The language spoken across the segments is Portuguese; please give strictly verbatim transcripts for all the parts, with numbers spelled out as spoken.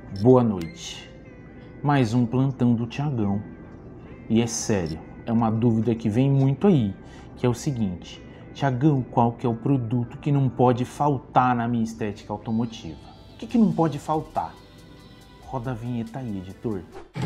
Boa noite. Mais um plantão do Thiagão. E é sério, é uma dúvida que vem muito aí, que é o seguinte: Thiagão, qual que é o produto que não pode faltar na minha estética automotiva? O que, que não pode faltar? Roda a vinheta aí, editor.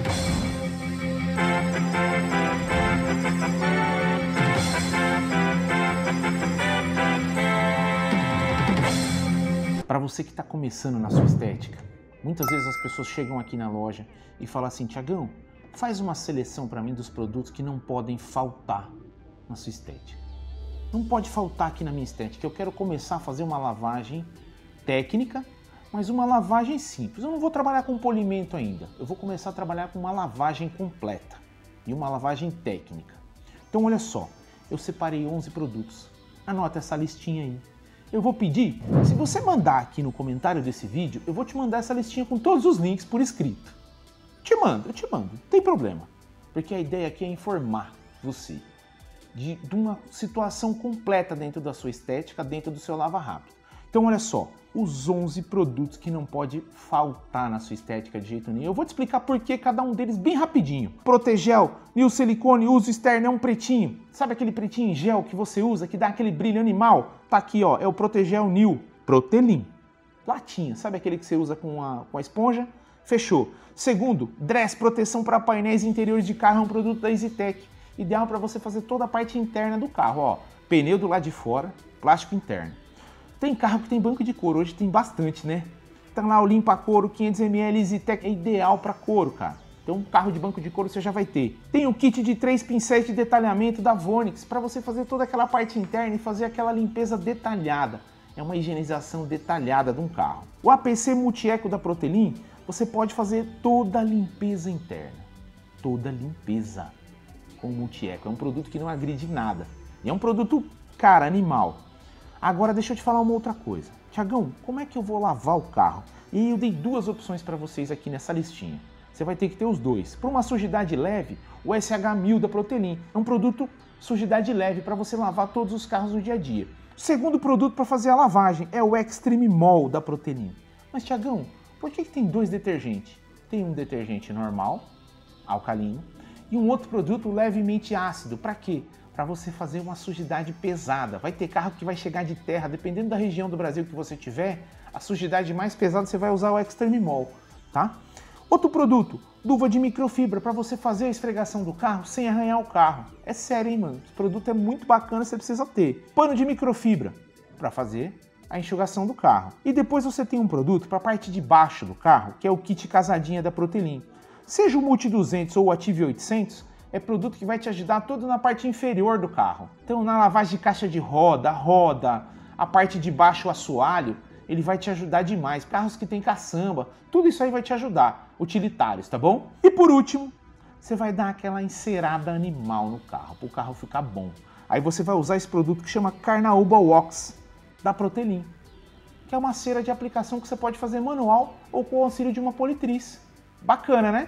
Para você que está começando na sua estética, muitas vezes as pessoas chegam aqui na loja e falam assim: Thiagão, faz uma seleção para mim dos produtos que não podem faltar na sua estética. Não pode faltar aqui na minha estética. Eu quero começar a fazer uma lavagem técnica, mas uma lavagem simples. Eu não vou trabalhar com polimento ainda. Eu vou começar a trabalhar com uma lavagem completa e uma lavagem técnica. Então olha só, eu separei onze produtos. Anota essa listinha aí. Eu vou pedir, se você mandar aqui no comentário desse vídeo, eu vou te mandar essa listinha com todos os links por escrito. Te mando, eu te mando, não tem problema. Porque a ideia aqui é informar você de, de uma situação completa dentro da sua estética, dentro do seu lava rápido. Então olha só, os onze produtos que não pode faltar na sua estética de jeito nenhum. Eu vou te explicar por que cada um deles bem rapidinho. Protegel, Nil Silicone, uso externo, é um pretinho. Sabe aquele pretinho em gel que você usa, que dá aquele brilho animal? Tá aqui, ó, é o Protegel Nil Protelin. Latinha, sabe aquele que você usa com a, com a esponja? Fechou. Segundo, Dress, proteção para painéis interiores de carro, é um produto da EasyTech. Ideal para você fazer toda a parte interna do carro, ó. Pneu do lado de fora, plástico interno. Tem carro que tem banco de couro, hoje tem bastante, né? Tá lá o limpa couro quinhentos mililitros EasyTech, é ideal para couro, cara. Então um carro de banco de couro você já vai ter. Tem o kit de três pincéis de detalhamento da Vonix para você fazer toda aquela parte interna e fazer aquela limpeza detalhada. É uma higienização detalhada de um carro. O A P C Multieco da Protelin, você pode fazer toda a limpeza interna. Toda a limpeza com o Multieco. É um produto que não agride nada. E é um produto, cara, animal. Agora deixa eu te falar uma outra coisa. Thiagão, como é que eu vou lavar o carro? E eu dei duas opções para vocês aqui nessa listinha. Você vai ter que ter os dois. Para uma sujidade leve, o S H mil da Protelin. É um produto sujidade leve para você lavar todos os carros no dia a dia. O segundo produto para fazer a lavagem é o Extreme Mol da Protelin. Mas Thiagão, por que que tem dois detergentes? Tem um detergente normal, alcalino, e um outro produto levemente ácido. Para quê? Para você fazer uma sujidade pesada. Vai ter carro que vai chegar de terra, dependendo da região do Brasil que você tiver, a sujidade mais pesada você vai usar o Extreme Mol, tá? Outro produto, luva de microfibra, para você fazer a esfregação do carro sem arranhar o carro. É sério, hein, mano? Esse produto é muito bacana, você precisa ter. Pano de microfibra, para fazer a enxugação do carro. E depois você tem um produto para a parte de baixo do carro, que é o kit casadinha da Protelin. Seja o Multi duzentos ou o Ative oitocentos, é produto que vai te ajudar todo na parte inferior do carro. Então na lavagem de caixa de roda, roda, a parte de baixo, o assoalho, ele vai te ajudar demais. Carros que tem caçamba, tudo isso aí vai te ajudar. Utilitários, tá bom? E por último, você vai dar aquela encerada animal no carro, para o carro ficar bom. Aí você vai usar esse produto que chama Carnaúba Wax, da Protelin, que é uma cera de aplicação que você pode fazer manual ou com o auxílio de uma politriz. Bacana, né?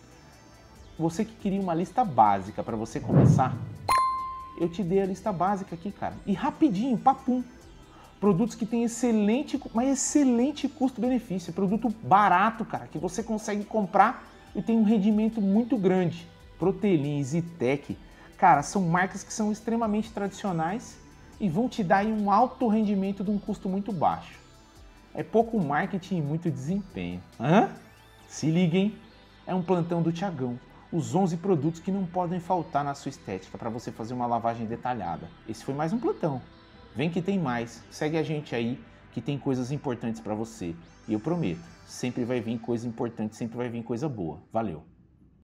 Você que queria uma lista básica para você começar, eu te dei a lista básica aqui, cara. E rapidinho, papum. Produtos que têm excelente, mas excelente custo-benefício. Produto barato, cara, que você consegue comprar e tem um rendimento muito grande. Protelin, EasyTech, cara, são marcas que são extremamente tradicionais e vão te dar aí um alto rendimento de um custo muito baixo. É pouco marketing e muito desempenho. Hã? Se liguem, é um plantão do Thiagão. Os onze produtos que não podem faltar na sua estética para você fazer uma lavagem detalhada. Esse foi mais um plantão. Vem que tem mais. Segue a gente aí que tem coisas importantes para você. E eu prometo, sempre vai vir coisa importante, sempre vai vir coisa boa. Valeu!